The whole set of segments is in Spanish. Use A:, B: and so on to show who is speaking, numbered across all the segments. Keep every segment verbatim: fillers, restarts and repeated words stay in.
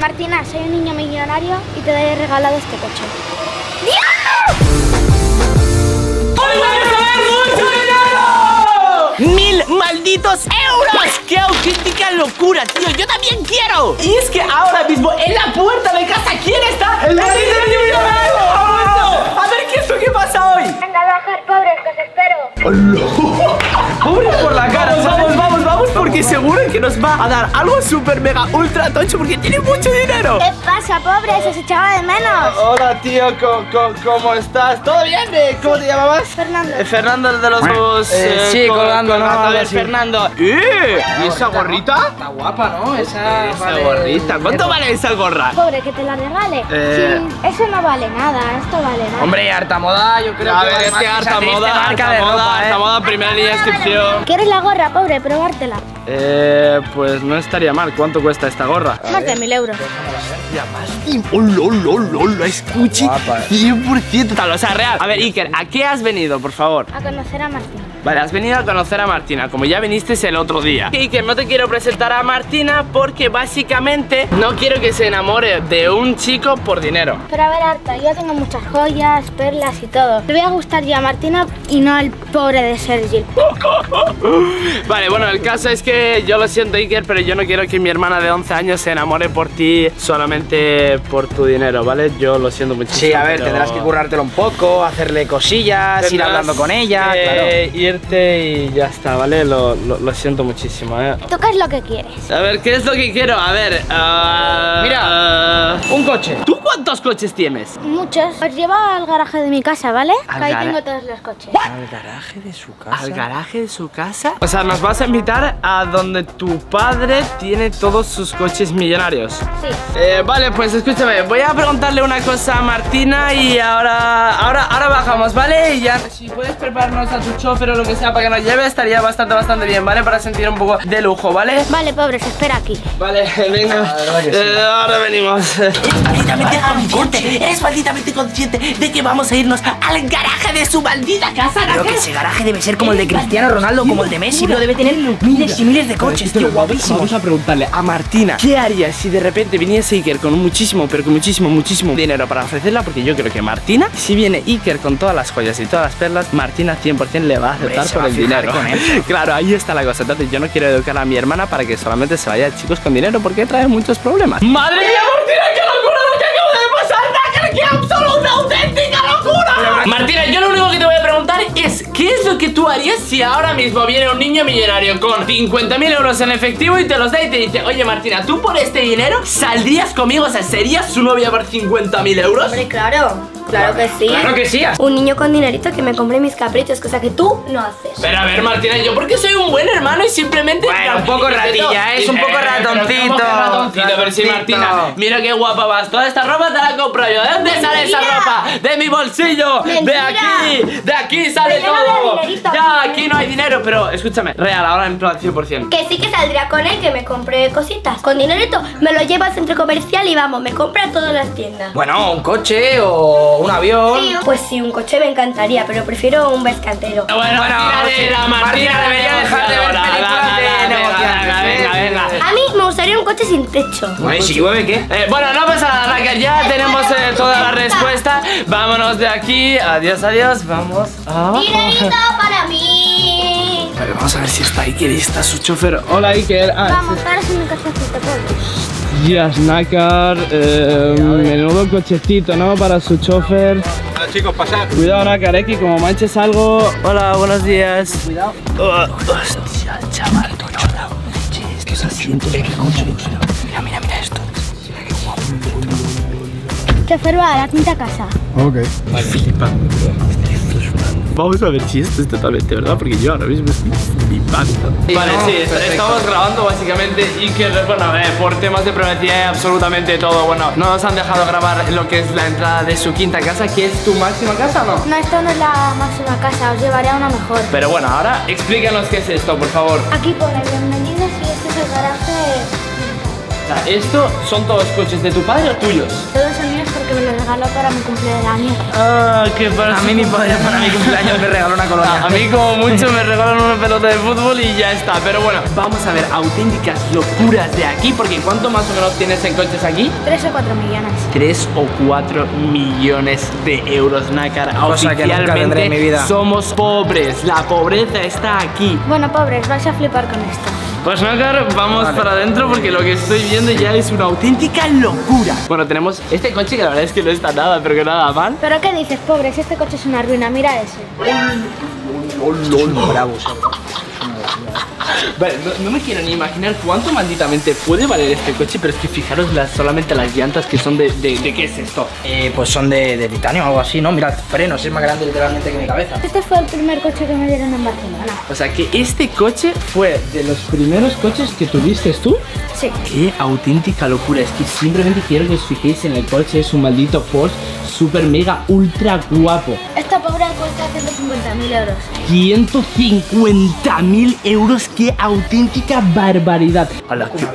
A: Martina, soy un niño millonario y te he regalado este coche. ¡Dios!
B: ¡Hoy vais a ver mucho dinero! ¡Mil malditos euros! ¡Qué auténtica locura, tío! ¡Yo también quiero! Y es que ahora mismo en la puerta de casa, ¿quién está? ¡El maldito millonario! A ver, ¿qué es lo que pasa hoy?
A: Venga, bajar, pobres, que os espero.
B: ¡Pobres por la cara! Vamos, vamos, vamos, vamos, porque seguro que nos va a dar algo súper mega ultra tocho porque tiene mucho dinero.
A: ¿Qué pasa, pobres? Os echaba de menos.
B: Hola, tío, ¿cómo, cómo, cómo estás? ¿Todo bien? ¿Cómo te llamabas?
A: Fernando.
B: Eh, Fernando, el de los huevos.
C: Eh, sí, colgando, ¿no?
B: A ver,
C: Algo así.
B: Fernando. ¿Eh? ¿Y esa gorrita?
C: Está guapa, ¿no? Esa,
B: Esa
C: vale
B: gorrita. ¿Cuánto
C: dinero.
B: vale esa gorra?
A: Pobre, que te la regale.
B: Eh.
A: Sí, eso no vale nada, esto vale nada.
C: Hombre, y harta moda, yo creo
B: A
C: que
B: ver,
C: vale
B: es
C: más
B: que
C: esa
B: harta
C: triste
B: moda,
C: marca
B: harta
C: de
B: moda,
C: ropa,
B: harta
C: ¿eh?
B: moda, primera línea de descripción.
A: ¿Quieres la gorra, pobre? Probártela.
B: Eh, pues no estaría mal. ¿Cuánto cuesta esta gorra?
A: Más de mil euros.
B: ¡Oh, lol, lol, lol! Escuche,
C: Guapa, eh.
B: cien por ciento tal, o sea, real. A ver, Iker, ¿a qué has venido, por favor?
A: A conocer a Martina.
B: Vale, has venido a conocer a Martina, como ya viniste el otro día. Iker, no te quiero presentar a Martina porque básicamente no quiero que se enamore de un chico por dinero.
A: Pero a ver, Arta, yo tengo muchas joyas, perlas y todo. Le voy a gustar yo a Martina y no al pobre de Sergi.
B: Vale, bueno, el caso es que yo lo siento, Iker, pero yo no quiero que mi hermana de once años se enamore por ti solamente por tu dinero, ¿vale? Yo lo siento muchísimo.
C: Sí, a ver,
B: pero
C: tendrás que currártelo un poco, hacerle cosillas, ir
B: tendrás
C: hablando con ella,
B: que
C: claro.
B: irte y ya está, ¿vale? Lo, lo, lo siento muchísimo, ¿eh?
A: ¿Tú qué es lo que quieres?
B: A ver, ¿qué es lo que quiero? A ver, ah,
C: Mira.
B: ah,
C: Un coche.
B: ¿tú cuántos coches tienes?
A: Muchos. Os llevo al garaje de mi casa, ¿vale?
B: ¿Al
A: Que ahí
B: gara-
A: tengo todos los coches.
C: Al garaje de su casa.
B: ¿Al garaje de su casa? O sea, nos vas a invitar a donde tu padre tiene todos sus coches millonarios.
A: Sí.
B: Eh, vale, pues escúchame, voy a preguntarle una cosa a Martina y ahora, ahora, ahora bajamos, ¿vale? Y ya, si puedes prepararnos a tu chofer o lo que sea para que nos lleve, estaría bastante, bastante bien, ¿vale? Para sentir un poco de lujo, ¿vale?
A: Vale, pobres, espera aquí.
B: Vale, venga,
C: verdad que sí.
B: eh, ahora venimos.
D: Eres malditamente consciente, eres malditamente consciente de que vamos a irnos al garaje de su maldita casa.
C: Creo que ese garaje debe ser como el de Cristiano Ronaldo, como el de Messi, pero debe tener miles y miles de coches, tío, guapísimo.
B: Vamos a preguntarle a Martina ¿qué haría si de repente viniese Iker con muchísimo, pero con muchísimo, muchísimo dinero para ofrecerla? Porque yo creo que Martina, si viene Iker con todas las joyas y todas las perlas, Martina cien por cien le va a aceptar
C: Hombre, se
B: por
C: va
B: el
C: a fijar
B: dinero.
C: con él.
B: Claro, ahí está la cosa. Entonces yo no quiero educar a mi hermana para que solamente se vaya chicos con dinero porque trae muchos problemas. ¡Madre mía, Martina! ¡Qué locura lo que acaba de pasar! ¡Nácar, qué absoluta, auténtica locura! Martina, yo lo único que te voy a preguntar es ¿qué es lo que tú harías si ahora mismo viene un niño millonario con cincuenta mil euros en efectivo y te los da y te dice oye Martina, tú por este dinero saldrías conmigo? O sea, ¿serías su novia por cincuenta mil euros?
E: Hombre, claro, claro que sí.
C: Claro que sí.
E: Un niño con dinerito que me compre mis caprichos, cosa que tú no haces.
B: Pero a ver, Martina, yo porque soy un buen hermano y simplemente...
C: Bueno, un poco ratilla, ¿eh? Es un poco ratoncito.
B: Pero, ratoncito, pero sí,
C: Ratoncito.
B: Martina, mira qué guapa vas. Toda esta ropa te la compro yo. ¿De dónde sale esa ropa? De mi bolsillo. De
E: Mentira.
B: aquí. De aquí sale
E: Pero no
B: todo.
E: veo dinerito
B: Ya,
E: aquí.
B: aquí no hay dinero. Pero escúchame, real, ahora en plan cien por cien.
E: Que sí que saldría con él, que me compre cositas. Con dinerito me lo llevo al centro comercial y vamos, me compra todas las tiendas.
C: Bueno, un coche o un avión.
E: Sí, pues sí, un coche me encantaría, pero prefiero un vescantero.
B: Bueno,
C: Bueno,
B: tírale la
C: Martina
B: Martina
C: debería dejar de ver
B: negociadora.
C: películas de
B: Venga,
C: negociantes,
B: venga,
C: ¿eh?
B: venga, venga.
E: A mí me gustaría un coche sin techo.
C: Bueno, ¿y si llueve qué?
B: Eh, bueno, no pasa nada, Nácar, ya tenemos eh, toda la respuesta. Vámonos de aquí. Adiós, adiós. Vamos a...
E: ¡Dinerito para mí!
B: Vale, vamos a ver si está Iker y está su chofer. Hola, Iker. Ah,
A: Vamos, ahora sí mi cafecito, pobres.
B: Días, Nácar. Eh, menudo cochecito, ¿no? Para su chofer.
F: Hola chicos, pasad.
B: Cuidado, Nácar, eh, que como manches algo. Hola, buenos días. Cuidado. Hostia, chaval, tocho. Es que se siente el coche. Mira, mira, mira esto.
A: Chofer va a la quinta casa.
F: Ok.
B: Flipando. Vamos a ver si esto es totalmente verdad, porque yo ahora mismo estoy flipando. Vale,
C: no,
B: sí, est-
C: perfecto.
B: estamos grabando básicamente y que, bueno, eh, por temas de privacidad y absolutamente todo, bueno, no nos han dejado grabar lo que es la entrada de su quinta casa, que es tu máxima casa, ¿o no?
A: No, esto no es la máxima casa, os llevaré a una mejor.
B: Pero bueno, ahora explícanos qué es esto, por favor.
A: Aquí pone bienvenidos y este es el garaje.
B: O sea, ¿esto son todos coches de tu padre o tuyos?
A: Todos son míos porque me lo regaló para mi cumpleaños.
B: Ah, qué pasa.
C: A mí mi padre para mi cumpleaños me regaló una colonia.
B: A mí como mucho me regalan una pelota de fútbol y ya está. Pero bueno, vamos a ver auténticas locuras de aquí, porque ¿cuánto más o menos tienes en coches aquí?
A: Tres o cuatro millones.
B: Tres o cuatro millones de euros, Nácar.
C: Cosa que nunca tendré en mi vida.
B: Somos pobres, la pobreza está aquí.
A: Bueno, pobres, vais a flipar con esto.
B: Pues Nácar, vamos
C: Vale.
B: para adentro porque lo que estoy viendo ya es una auténtica locura. Bueno, tenemos este coche que la verdad es que no está nada, pero que nada mal.
A: ¿Pero qué dices, pobres? Este coche es una ruina, mira ese.
C: Bravos.
B: Vale, no, no me quiero ni imaginar cuánto malditamente puede valer este coche, pero es que fijaros las, solamente las llantas que son de, de, de ¿qué es esto?
C: Eh, pues son de, de titanio o algo así, ¿no? Mirad, frenos, es más grande literalmente que mi cabeza.
A: Este fue el primer coche que me dieron en Barcelona.
B: O sea que este coche fue de los primeros coches que tuviste tú.
A: Sí.
B: Qué auténtica locura, es que simplemente quiero que os fijéis en el coche, es un maldito Porsche super mega ultra guapo.
A: Esta pobre cuesta ciento cincuenta mil euros.
B: ciento cincuenta mil euros, qué auténtica barbaridad. Hola, qué,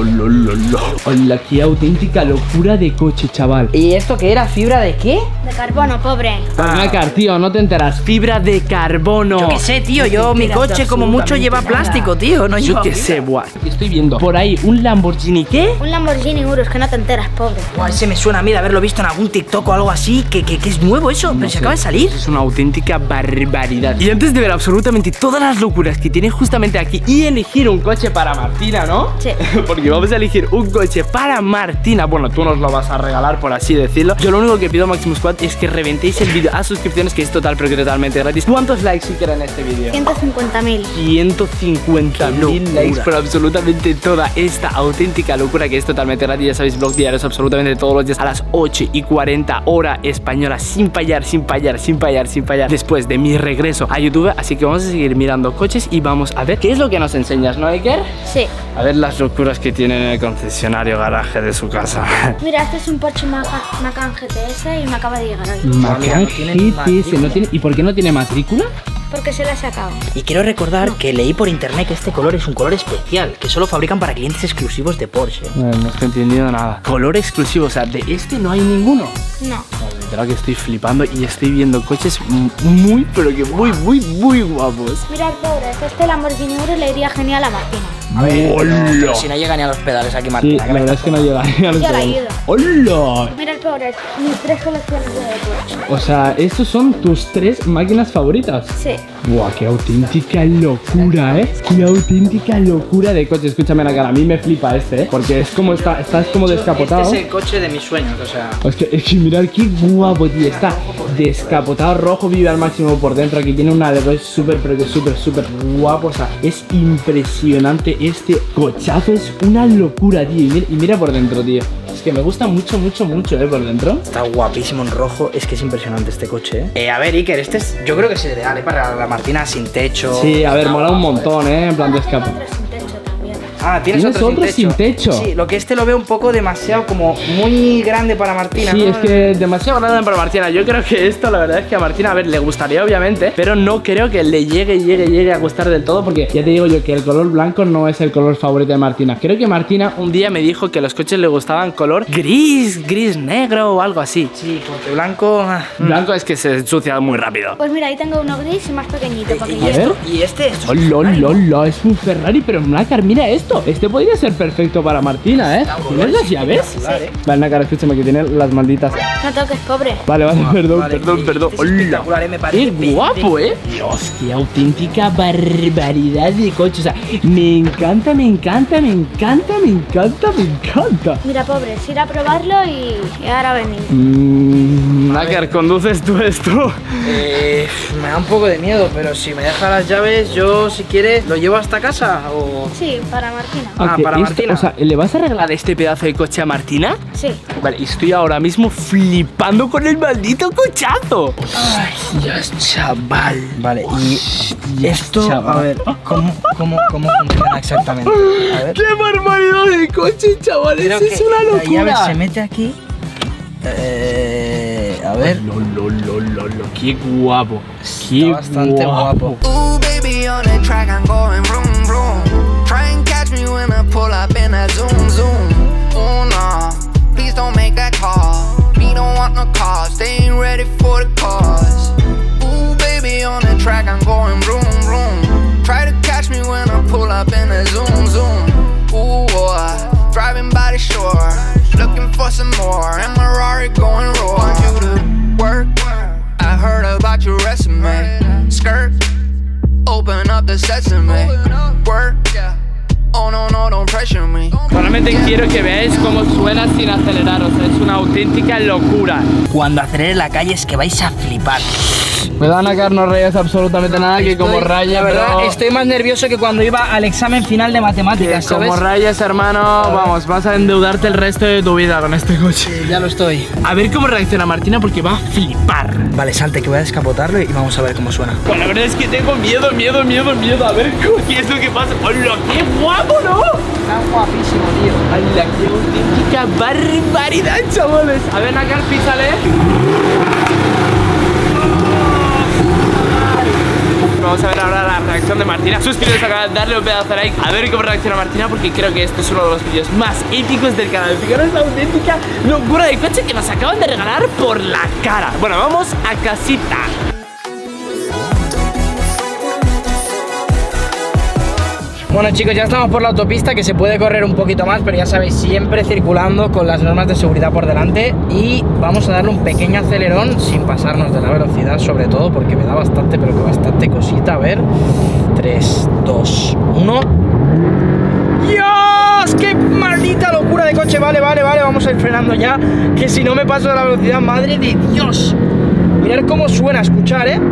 B: hola, qué auténtica locura de coche, chaval.
C: ¿Y esto qué era? ¿Fibra de qué?
A: De carbono, pobre.
B: Nácar, tío, no te enteras. Fibra de carbono.
C: Yo qué sé, tío, yo mi coche como mucho lleva plástico, tío, no
B: Yo
C: lleva
B: qué
C: fibra.
B: sé, buah. Estoy viendo por ahí un Lamborghini, ¿qué?
A: Un Lamborghini Urus, que no te enteras, pobre.
C: Buah, ese me suena a mí de haberlo visto en algún TikTok o algo así, que, que, que es nuevo eso, pero se acaba de salir.
B: Es una auténtica barbaridad. Y antes de ver absolutamente todas las locuras que tiene justamente aquí y elegir un coche para Martina, ¿no?
A: Sí.
B: Porque vamos a elegir un coche para Martina. Bueno, tú nos lo vas a regalar, por así decirlo. Yo lo único que pido, Maximus Squad, es que reventéis el vídeo a suscripciones, que es total, pero que totalmente gratis. ¿Cuántos likes si quieren en este vídeo?
A: ciento cincuenta mil.
B: ciento cincuenta mil
C: locura.
B: likes por absolutamente toda esta auténtica locura, que es totalmente gratis. Ya sabéis, vlog diarios absolutamente todos los días a las ocho y cuarenta hora española, sin fallar, sin fallar, sin fallar, sin fallar, después de mi regreso a YouTube. Así que vamos a seguir mirando coches y vamos a ver qué es lo que nos enseñas, ¿no, Iker?
A: Sí.
B: A ver las locuras que tiene en el concesionario garaje de su casa.
A: Mira, este es un Porsche Macan, Macan G T S y me acaba de llegar hoy.
B: Macan
C: no tiene
B: G T S,
C: matrícula.
B: ¿no tiene? ¿Y por qué no tiene matrícula?
A: Porque se la he sacado.
C: Y quiero recordar que leí por internet que este color es un color especial, que solo fabrican para clientes exclusivos de Porsche.
B: No, no estoy entendiendo nada. Color exclusivo, o sea, de este no hay ninguno.
A: No.
B: Literal que estoy flipando y estoy viendo coches muy, pero que muy, muy, muy guapos.
A: Mirad, pobres, este Lamborghini Urus le iría genial a Martina.
C: A ver, pero,
B: ¡Hola!
C: pero si no llega ni a los pedales aquí,
B: Sí,
C: Martina.
B: la verdad es que no llega a los
A: Yo la he
B: pedales.
A: ido.
B: ¡Hola!
A: Mirad, pobres, mis tres colecciones de Porsche.
B: O sea, estos son tus tres máquinas favoritas.
A: Sí.
B: Buah, qué auténtica locura, ¿eh? Qué auténtica locura de coche. Escúchame la cara, a mí me flipa este, ¿eh? Porque es como, está, estás como descapotado.
C: Este es el coche de mis sueños, o sea.
B: Es que, es que mirad qué guapo, tío. Está descapotado, rojo, vive al máximo por dentro. Aquí tiene un alerón súper, pero que súper, súper guapo. O sea, es impresionante este cochazo. Es una locura, tío. Y mira, y mira por dentro, tío. Es que me gusta mucho, mucho, mucho, ¿eh? Por dentro.
C: Está guapísimo en rojo, es que es impresionante este coche, ¿eh? eh a ver, Iker, este es, yo creo que es ideal, ¿eh? Para la Martina sin techo.
B: Sí, a ver, mola un montón, ¿eh? En plan de escape.
A: Otro sin techo también.
C: Ah, tienes,
B: ¿Tienes
C: otro,
B: otro sin techo?
C: Sí, lo que este lo veo un poco demasiado, como muy grande para Martina,
B: Sí,
C: ¿no?
B: es que demasiado grande para Martina. Yo creo que esto, la verdad es que a Martina, a ver, le gustaría obviamente, pero no creo que le llegue, llegue, llegue a gustar del todo, porque ya te digo yo que el color blanco no es el color favorito de Martina. Creo que Martina un día me dijo que los coches le gustaban color gris, gris negro o algo así.
C: Sí, porque blanco... ah.
B: Blanco es que se ensucia muy rápido.
A: Pues mira, ahí tengo uno gris y más pequeñito. Porque
C: ¿Y,
A: ya-
C: esto? ¿Y este? Esto es un
B: ¡Hola,
C: Ferrari, ¿no?
B: hola, hola! Es un Ferrari, pero Nácar, mira esto. Este podría ser perfecto para Martina, ¿eh? ¿Tienes las llaves?
C: Espectacular, ¿eh?
B: Vale, Nácar, escúchame, que tiene las malditas.
A: No toques, pobre.
B: Vale, vale, perdón,
C: Vale,
B: perdón,
C: y
B: perdón.
C: este es espectacular, ¿eh? Me parece
B: Qué guapo, ¿eh? Dios, qué auténtica barbaridad de coche. O sea, me encanta, me encanta, me encanta, me encanta, me encanta.
A: Mira, pobres, ir a probarlo y, y ahora venir.
B: Mmm, Nácar, ¿conduces tú esto?
C: Eh, me da un poco de miedo, pero si me deja las llaves, yo si quieres lo llevo hasta casa o...
A: Sí, para Martina.
C: Ah,
B: Ok,
C: para
B: esto-
C: Martina.
B: O sea, ¿le vas a regalar este pedazo de coche a Martina?
A: Sí.
B: Vale, estoy ahora mismo flipando con el maldito cochazo. Ay, Dios, chaval.
C: Vale, y esto,
B: chaval.
C: a ver, ¿cómo, cómo, cómo funciona exactamente? A ver.
B: ¡Qué barbaridad de coche, chavales!
C: Creo
B: Es
C: que
B: una
C: la llave
B: locura.
C: se mete aquí. Eh, a ver.
B: Lo, lo, lo, lo, lo, qué guapo. Qué
C: Está bastante guapo.
F: Ooh, baby, on the track, I'm going vroom, vroom. Try and catch me when I pull up in a zoom, zoom. Oh, no, please don't make that call. We don't want
B: solamente quiero que veáis cómo suena sin acelerar. O sea, es una auténtica locura.
C: Cuando acelere la calle es que vais a flipar.
B: Cuidado, Nácar, no rayas absolutamente nada, que como rayas,
C: la verdad,
B: pero...
C: estoy más nervioso que cuando iba al examen final de matemáticas,
B: que
C: ¿sabes?
B: como rayas, hermano, vamos, vas a endeudarte el resto de tu vida con este coche.
C: Sí, ya lo estoy.
B: A ver cómo reacciona Martina, porque va a flipar.
C: Vale, salte, que voy a descapotarlo y vamos a ver cómo suena.
B: Bueno, la verdad es que tengo miedo, miedo, miedo, miedo. A ver qué es lo que pasa. ¡Hola, qué guapo, ¿no?
C: Está guapísimo, tío.
B: ¡Hala, qué auténtica barbaridad, chavales! A ver, Nácar, písale. Vamos a ver ahora la reacción de Martina. Suscribiros al canal, darle un pedazo de like, a ver cómo reacciona Martina, porque creo que este es uno de los vídeos más épicos del canal. Fijaros la auténtica locura de coche que nos acaban de regalar por la cara. Bueno, vamos a casita.
C: Bueno, chicos, ya estamos por la autopista, que se puede correr un poquito más, pero ya sabéis, siempre circulando con las normas de seguridad por delante. Y vamos a darle un pequeño acelerón sin pasarnos de la velocidad, sobre todo porque me da bastante, pero que bastante cosita. A ver, tres, dos, uno. ¡Dios! ¡Qué maldita locura de coche! Vale, vale, vale, vamos a ir frenando ya, que si no me paso de la velocidad, madre de Dios. Mirad cómo suena, escuchar, ¿eh?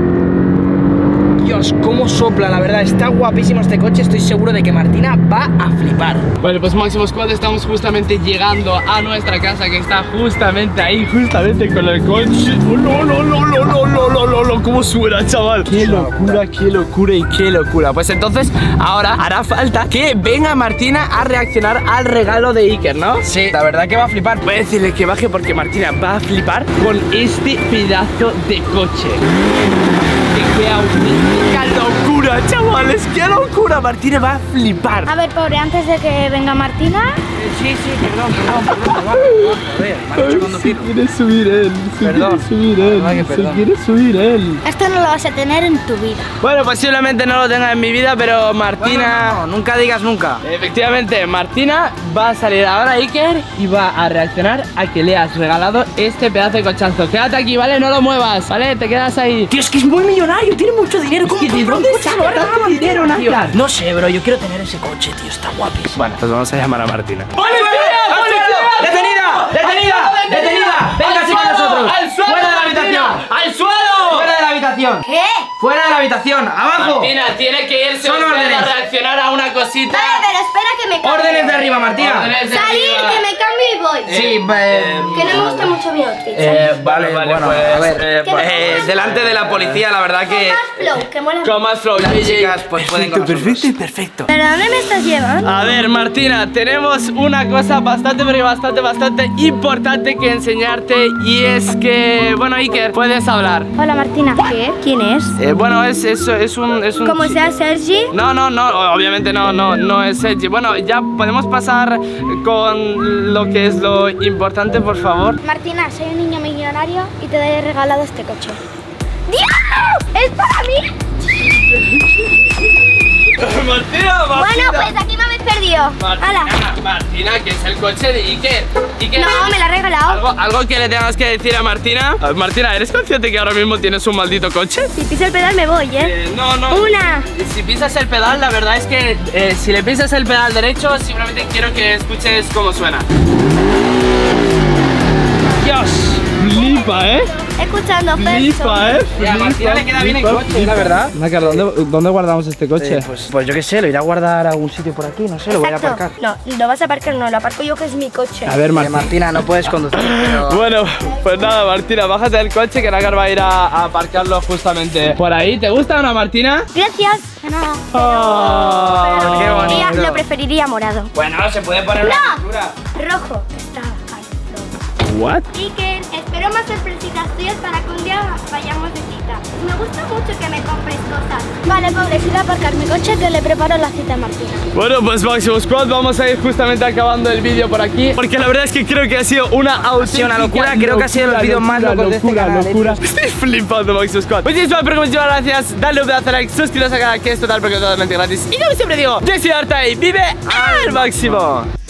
C: Dios, cómo sopla, la verdad, está guapísimo este coche. Estoy seguro de que Martina va a flipar.
B: Bueno, pues Máximo Squad, estamos justamente llegando a nuestra casa, que está justamente ahí, justamente con el coche. ¡Oh, no, no, no, no, no, no, no, no, no! ¿Cómo suena, chaval? ¡Qué locura, qué locura y qué locura! Pues entonces, ahora hará falta que venga Martina a reaccionar al regalo de Iker, ¿no?
C: Sí, la verdad que va a flipar.
B: Voy a decirle que baje porque Martina va a flipar con este pedazo de coche. ¡Qué auténtica locura, chavales! ¡Qué locura! Martina va a flipar.
A: A ver, pobre, antes de que venga Martina...
C: Sí, sí, perdón, perdón, perdón, perdón. A ver, me han hecho conducir.
B: Se quiere subir él, se
C: Perdón.
B: quiere subir él,
C: La verdad que
B: se
C: perdón.
B: quiere subir él.
A: Esto no lo vas a tener en tu vida.
B: Bueno, posiblemente no lo tenga en mi vida, pero Martina...
C: No, no, no, nunca digas nunca.
B: Efectivamente, Martina va a salir ahora, Iker, y va a reaccionar a que le has regalado este pedazo de cochazo. Quédate aquí, ¿vale? No lo muevas, ¿vale? Te quedas ahí.
C: Tío, es que es muy millonario, tiene mucho dinero. ¿Cómo
B: Es que, ¿de
C: compra un
B: dónde
C: coche
B: saca
C: ahora?
B: tanto dinero,
C: Tío,
B: Nácar?
C: no sé, bro, yo quiero tener ese coche, tío, está guapísimo.
B: Bueno, pues vamos a llamar a Martina.
C: ¡Detenida! ¡Detenida! ¡Detenida! ¡Véngase con nosotros!
B: ¡Al suelo!
C: ¡Fuera de la habitación!
B: ¡Al suelo!
C: ¡Fuera de la habitación!
E: ¿Qué?
C: ¡Fuera de la habitación! ¡Abajo!
B: Martina, tiene que irse
C: Son
B: usted
C: órdenes.
B: a reaccionar a una cosita.
E: Vale, pero espera que me cambie.
C: ¡Órdenes de arriba, Martina!
B: Órdenes de
E: Salir,
B: arriba.
E: que me cambie y voy.
C: Sí, eh,
E: Que no me gusta mucho mi outfit.
C: eh, vale,
B: Vale,
C: bueno,
B: pues,
C: a ver.
B: eh,
E: ¿Qué
B: pues,
E: me
C: Eh,
E: pongo?
C: delante de la policía, la verdad
E: Con
C: que
E: más flow, que mola.
B: con más flow.
C: las
B: J J.
C: chicas pues pueden con nosotros.
B: perfecto.
E: ¿Pero dónde me estás llevando?
B: A ver, Martina, tenemos una cosa bastante, pero bastante, bastante importante que enseñarte. Y es que, bueno, Iker, puedes hablar.
A: Hola, Martina. ¿Qué?
E: ¿Quién es?
B: Eh, bueno, es, es, es un... Es un
E: ¿Cómo sea Sergi?
B: No, no, no, obviamente no, no, no es Sergi. Bueno, ya podemos pasar con lo que es lo importante, por favor.
A: Martina, soy un niño millonario y te he regalado este coche.
E: ¡Dios! ¡Es para mí!
B: Martina,
E: Bueno, pues aquí me habéis perdido. ¡Hala!
B: Martina, Martina, que es el coche de Iker. Iker,
E: No, me la ha regalado.
B: ¿Algo, algo que le tengas que decir a Martina? A ver, Martina, ¿eres consciente que ahora mismo tienes un maldito coche?
E: Si piso el pedal me voy, ¿eh?
B: Eh, no, no.
E: Una.
B: Si pisas el pedal, la verdad es que eh, si le pisas el pedal derecho, simplemente quiero que escuches cómo suena. Dios, flipa, ¿eh?
E: Escuchando
B: Flipa, ¿eh?
C: Y a Martina le queda bien el coche, la verdad.
B: Nácar, ¿dónde, ¿dónde guardamos este coche?
C: Eh, pues, pues yo qué sé, lo iré a guardar a algún sitio por aquí, no sé, lo voy a aparcar.
E: No, lo vas a aparcar, no, lo aparco yo que es mi coche.
B: A ver,
C: Eh,
B: Martina.
C: Martina, no puedes conducir, pero...
B: Bueno, pues nada, Martina, bájate del coche que Nácar va a ir a, a aparcarlo justamente por ahí. ¿Te gusta o no, Martina?
E: Gracias.
A: De nada.
B: Oh,
E: Pero
C: qué
E: preferiría-
C: bonito.
E: lo preferiría morado.
C: Bueno, se puede poner una
E: ¡No!
C: pintura.
E: Rojo. Está calor.
B: ¿What?
E: Iker, espero más sorpresitas tuyas para que un día vayamos de cita. Me gusta mucho que me compres cosas.
A: Vale, pobre, si voy a aparcar mi coche que le preparo la cita a Martina.
B: Bueno, pues Máximo Squad, vamos a ir justamente acabando el vídeo por aquí, porque la verdad es que creo que ha sido una auténtica
C: una locura, creo que ha sido de los vídeos más locos de este
B: locura,
C: canal,
B: locura. Estoy flipando, Máximo Squad. Muchísimas, pero muchísimas gracias. Dale un pedazo de like, suscríbete al canal, que es total porque es totalmente gratis. Y como siempre digo, yo soy Artai, vive al máximo.